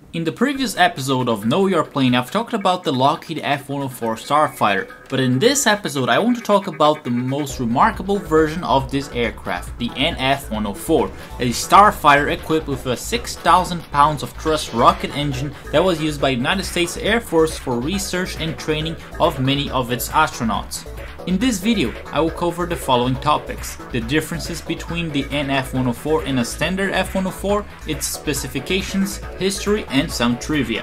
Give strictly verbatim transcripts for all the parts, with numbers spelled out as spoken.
In the previous episode of Know Your Plane, I've talked about the Lockheed F one oh four Starfighter, but in this episode I want to talk about the most remarkable version of this aircraft, the N F one oh four, a Starfighter equipped with a six thousand pounds of thrust rocket engine that was used by the United States Air Force for research and training of many of its astronauts. In this video, I will cover the following topics: the differences between the N F one oh four and a standard F one oh four, its specifications, history, and some trivia.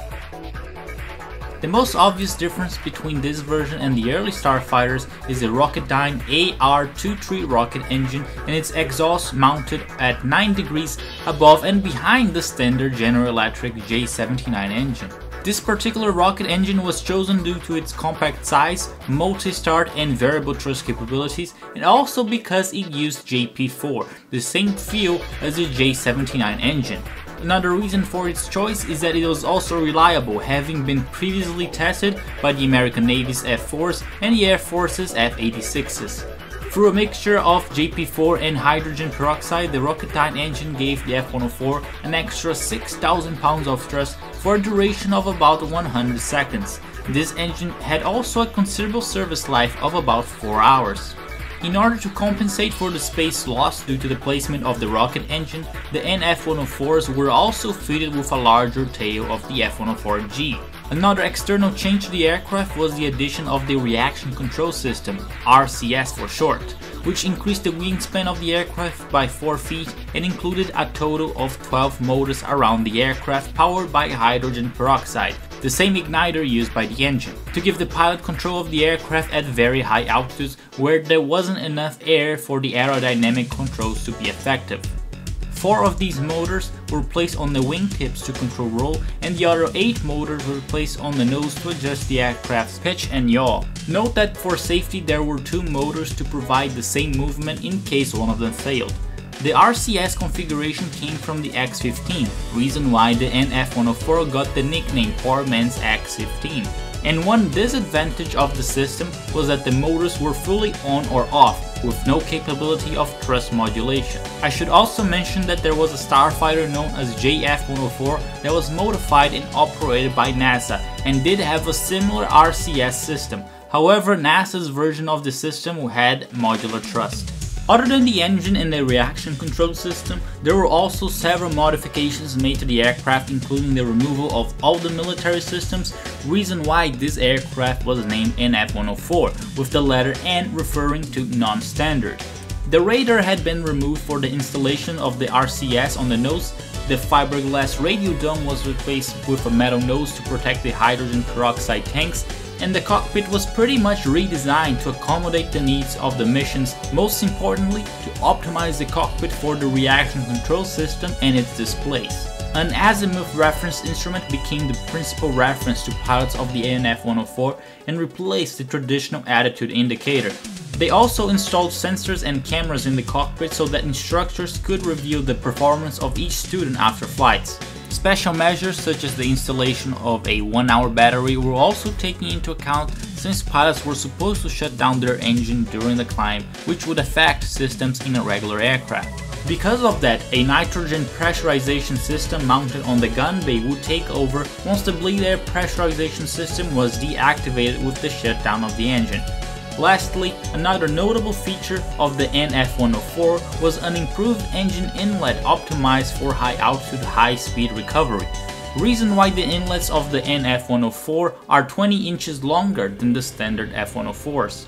The most obvious difference between this version and the early Starfighters is the Rocketdyne A R twenty-three rocket engine and its exhaust mounted at nine degrees above and behind the standard General Electric J seventy-nine engine. This particular rocket engine was chosen due to its compact size, multi-start and variable thrust capabilities, and also because it used J P four, the same fuel as the J seventy-nine engine. Another reason for its choice is that it was also reliable, having been previously tested by the American Navy's F fours and the Air Force's F eighty-sixes. Through a mixture of J P four and hydrogen peroxide, the Rocketdyne engine gave the F one oh four an extra six thousand pounds of thrust for a duration of about one hundred seconds. This engine had also a considerable service life of about four hours. In order to compensate for the space loss due to the placement of the rocket engine, the N F one oh fours were also fitted with a larger tail of the F one oh four G. Another external change to the aircraft was the addition of the Reaction Control System, R C S for short, which increased the wingspan of the aircraft by four feet and included a total of twelve motors around the aircraft powered by hydrogen peroxide, the same igniter used by the engine, to give the pilot control of the aircraft at very high altitudes where there wasn't enough air for the aerodynamic controls to be effective. Four of these motors were placed on the wingtips to control roll, and the other eight motors were placed on the nose to adjust the aircraft's pitch and yaw. Note that for safety there were two motors to provide the same movement in case one of them failed. The R C S configuration came from the X fifteen, reason why the N F one oh four got the nickname Poor Man's X fifteen. And one disadvantage of the system was that the motors were fully on or off, with no capability of thrust modulation. I should also mention that there was a Starfighter known as J F one oh four that was modified and operated by NASA and did have a similar R C S system. However, NASA's version of the system had modular thrust. Other than the engine and the reaction control system, there were also several modifications made to the aircraft, including the removal of all the military systems, reason why this aircraft was named N F one oh four, with the letter N referring to non-standard. The radar had been removed for the installation of the R C S on the nose, the fiberglass radio dome was replaced with a metal nose to protect the hydrogen peroxide tanks, and the cockpit was pretty much redesigned to accommodate the needs of the missions, most importantly to optimize the cockpit for the reaction control system and its displays. An azimuth reference instrument became the principal reference to pilots of the N F one oh four and replaced the traditional attitude indicator. They also installed sensors and cameras in the cockpit so that instructors could review the performance of each student after flights. Special measures such as the installation of a one hour battery were also taken into account, since pilots were supposed to shut down their engine during the climb, which would affect systems in a regular aircraft. Because of that, a nitrogen pressurization system mounted on the gun bay would take over once the bleed air pressurization system was deactivated with the shutdown of the engine. Lastly, another notable feature of the N F one oh four was an improved engine inlet optimized for high altitude, high speed recovery. Reason why the inlets of the N F one oh four are twenty inches longer than the standard F one oh fours.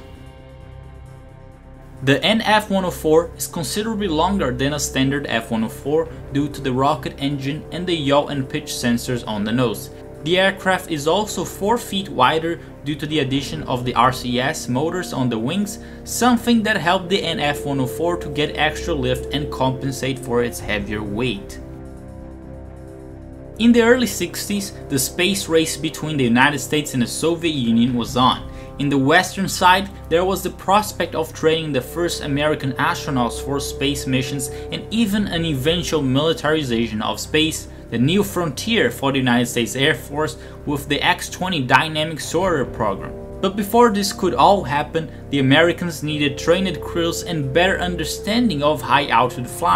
The N F one oh four is considerably longer than a standard F one oh four due to the rocket engine and the yaw and pitch sensors on the nose. The aircraft is also four feet wider due to the addition of the R C S motors on the wings, something that helped the N F one oh four to get extra lift and compensate for its heavier weight. In the early sixties, the space race between the United States and the Soviet Union was on. In the western side, there was the prospect of training the first American astronauts for space missions and even an eventual militarization of space, the new frontier for the United States Air Force with the X twenty Dynamic Sorter program. But before this could all happen, the Americans needed trained crews and better understanding of high altitude flying.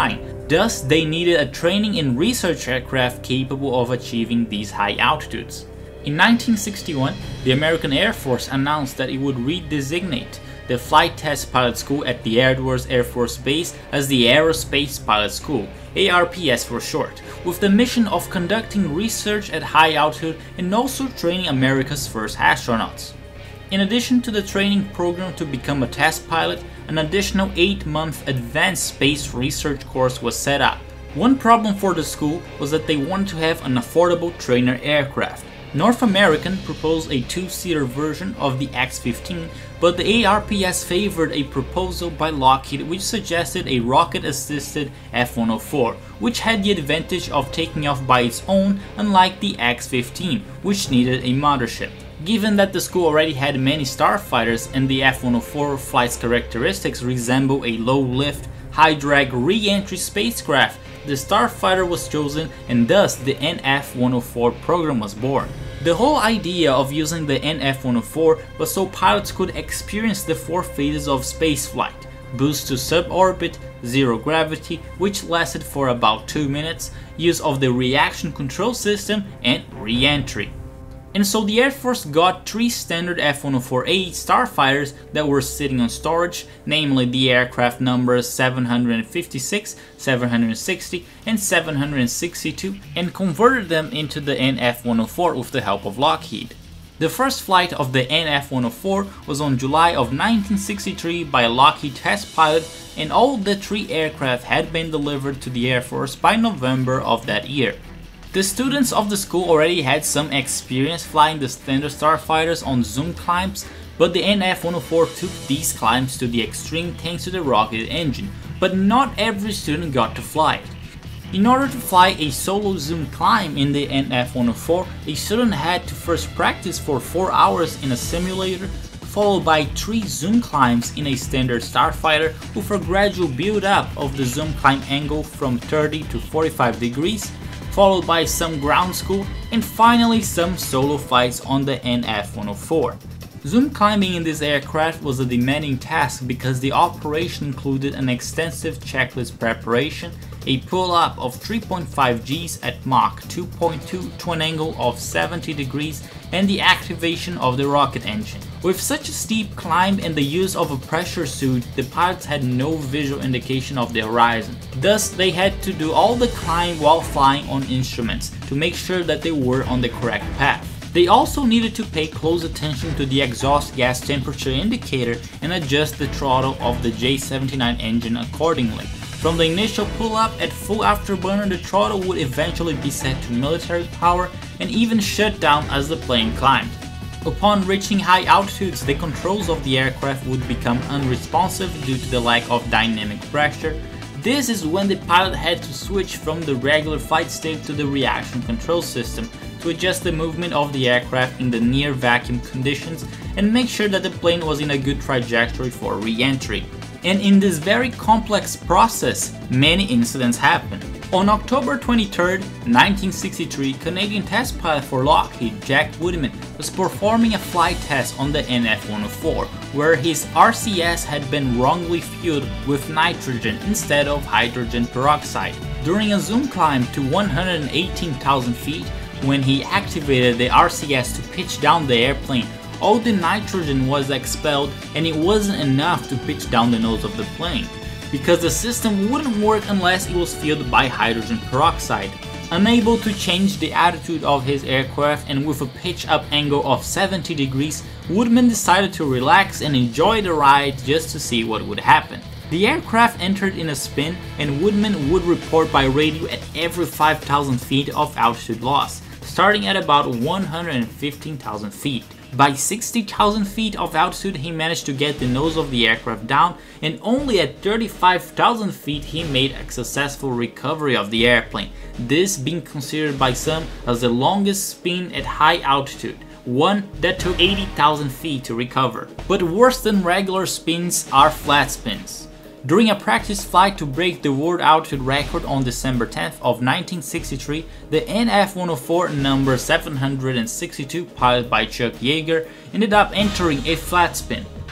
Thus, they needed a training and research aircraft capable of achieving these high altitudes. In nineteen sixty-one, the American Air Force announced that it would redesignate the Flight Test Pilot School at the Edwards Air Force Base as the Aerospace Pilot School, A R P S for short, with the mission of conducting research at high altitude and also training America's first astronauts. In addition to the training program to become a test pilot, an additional eight month advanced space research course was set up. One problem for the school was that they wanted to have an affordable trainer aircraft. North American proposed a two-seater version of the X fifteen, but the A R P S favored a proposal by Lockheed which suggested a rocket-assisted F one oh four, which had the advantage of taking off by its own, unlike the X fifteen, which needed a mothership. Given that the school already had many starfighters and the F one oh four flight's characteristics resemble a low-lift, high-drag re-entry spacecraft, the Starfighter was chosen and thus the N F one oh four program was born. The whole idea of using the N F one oh four was so pilots could experience the four phases of spaceflight: boost to suborbit, zero gravity, which lasted for about two minutes, use of the reaction control system, and re-entry. And so the Air Force got three standard F one oh four A starfighters that were sitting on storage, namely the aircraft numbers seven hundred fifty-six, seven hundred sixty, and seven hundred sixty-two, and converted them into the N F one oh four with the help of Lockheed. The first flight of the N F one oh four was on July of nineteen sixty-three by a Lockheed test pilot, and all the three aircraft had been delivered to the Air Force by November of that year. The students of the school already had some experience flying the standard starfighters on zoom climbs, but the N F one oh four took these climbs to the extreme thanks to the rocket engine, but not every student got to fly it. In order to fly a solo zoom climb in the N F one oh four, a student had to first practice for four hours in a simulator, followed by three zoom climbs in a standard starfighter with a gradual build-up of the zoom climb angle from thirty to forty-five degrees, followed by some ground school, and finally some solo flights on the N F one oh four. Zoom climbing in this aircraft was a demanding task because the operation included an extensive checklist preparation, a pull-up of three point five Gs at Mach two point two to an angle of seventy degrees, and the activation of the rocket engine. With such a steep climb and the use of a pressure suit, the pilots had no visual indication of the horizon. Thus, they had to do all the climb while flying on instruments to make sure that they were on the correct path. They also needed to pay close attention to the exhaust gas temperature indicator and adjust the throttle of the J seventy-nine engine accordingly. From the initial pull-up at full afterburner, the throttle would eventually be set to military power and even shut down as the plane climbed. Upon reaching high altitudes, the controls of the aircraft would become unresponsive due to the lack of dynamic pressure. This is when the pilot had to switch from the regular flight state to the reaction control system to adjust the movement of the aircraft in the near vacuum conditions and make sure that the plane was in a good trajectory for re-entry. And in this very complex process, many incidents happened. On October twenty-third, nineteen sixty-three, Canadian test pilot for Lockheed, Jack Woodman, was performing a flight test on the N F one oh four, where his R C S had been wrongly fueled with nitrogen instead of hydrogen peroxide. During a zoom climb to one hundred eighteen thousand feet, when he activated the R C S to pitch down the airplane, all the nitrogen was expelled and it wasn't enough to pitch down the nose of the plane, because the system wouldn't work unless it was fueled by hydrogen peroxide. Unable to change the attitude of his aircraft and with a pitch up angle of seventy degrees, Woodman decided to relax and enjoy the ride just to see what would happen. The aircraft entered in a spin and Woodman would report by radio at every five thousand feet of altitude loss, starting at about one hundred fifteen thousand feet. By sixty thousand feet of altitude he managed to get the nose of the aircraft down, and only at thirty-five thousand feet he made a successful recovery of the airplane, this being considered by some as the longest spin at high altitude, one that took eighty thousand feet to recover. But worse than regular spins are flat spins. During a practice flight to break the world altitude record on December tenth of nineteen sixty-three, the N F one oh four number seven hundred sixty-two, piloted by Chuck Yeager, ended up entering a flat spin.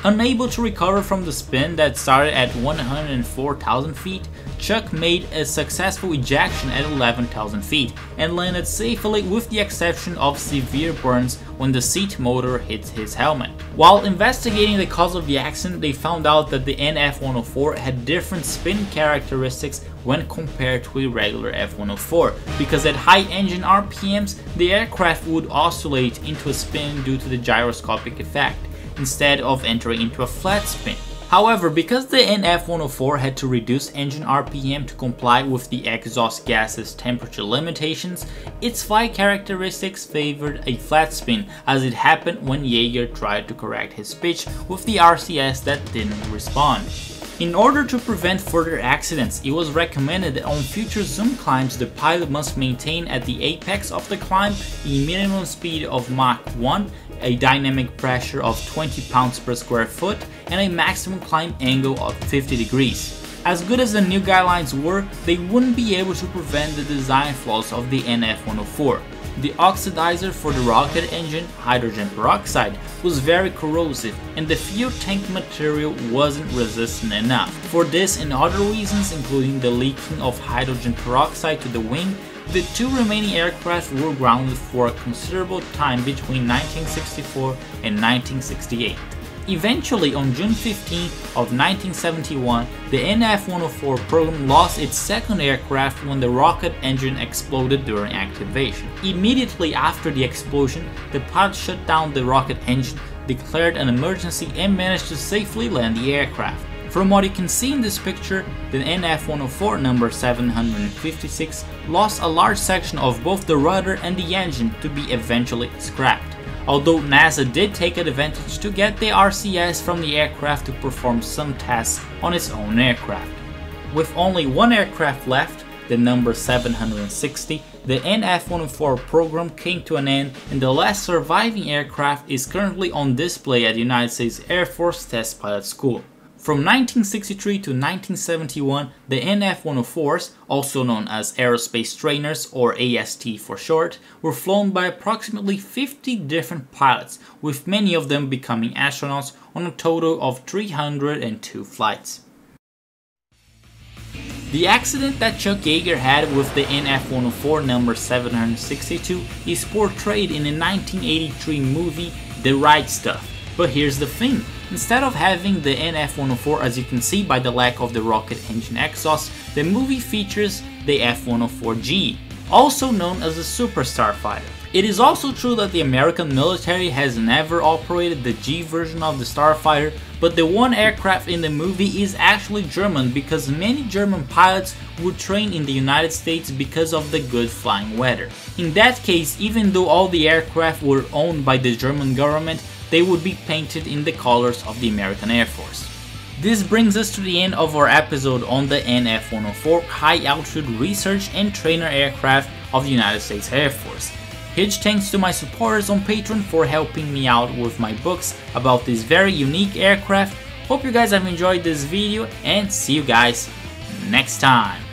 Unable to recover from the spin that started at one hundred four thousand feet, Chuck made a successful ejection at eleven thousand feet and landed safely with the exception of severe burns when the seat motor hit his helmet. While investigating the cause of the accident, they found out that the N F one oh four had different spin characteristics when compared to a regular F one oh four, because at high engine R P Ms, the aircraft would oscillate into a spin due to the gyroscopic effect, instead of entering into a flat spin. However, because the N F one oh four had to reduce engine R P M to comply with the exhaust gas's temperature limitations, its flight characteristics favored a flat spin, as it happened when Yeager tried to correct his pitch with the R C S that didn't respond. In order to prevent further accidents, it was recommended that on future zoom climbs the pilot must maintain at the apex of the climb a minimum speed of Mach one, a dynamic pressure of twenty pounds per square foot, and a maximum climb angle of fifty degrees. As good as the new guidelines were, they wouldn't be able to prevent the design flaws of the N F one oh four. The oxidizer for the rocket engine, hydrogen peroxide, was very corrosive and the fuel tank material wasn't resistant enough. For this and other reasons, including the leaking of hydrogen peroxide to the wing, the two remaining aircraft were grounded for a considerable time between nineteen sixty-four and nineteen sixty-eight. Eventually, on June fifteenth of nineteen seventy-one, the N F one oh four program lost its second aircraft when the rocket engine exploded during activation. Immediately after the explosion, the pilot shut down the rocket engine, declared an emergency, and managed to safely land the aircraft. From what you can see in this picture, the N F one oh four number seven hundred fifty-six lost a large section of both the rudder and the engine to be eventually scrapped. Although NASA did take advantage to get the R C S from the aircraft to perform some tests on its own aircraft. With only one aircraft left, the number seven hundred sixty, the N F one oh four program came to an end and the last surviving aircraft is currently on display at the United States Air Force Test Pilot School. From nineteen sixty-three to nineteen seventy-one, the N F one oh fours, also known as Aerospace Trainers or A S T for short, were flown by approximately fifty different pilots, with many of them becoming astronauts on a total of three hundred two flights. The accident that Chuck Yeager had with the N F one oh four number seven hundred sixty-two is portrayed in the nineteen eighty-three movie The Right Stuff. But here's the thing, instead of having the N F one oh four, as you can see by the lack of the rocket engine exhaust, the movie features the F one oh four G, also known as the Super Starfighter. It is also true that the American military has never operated the G version of the Starfighter, but the one aircraft in the movie is actually German because many German pilots would train in the United States because of the good flying weather. In that case, even though all the aircraft were owned by the German government, they would be painted in the colors of the American Air Force. This brings us to the end of our episode on the N F one oh four High Altitude Research and Trainer Aircraft of the United States Air Force. Huge thanks to my supporters on Patreon for helping me out with my books about this very unique aircraft. Hope you guys have enjoyed this video and see you guys next time.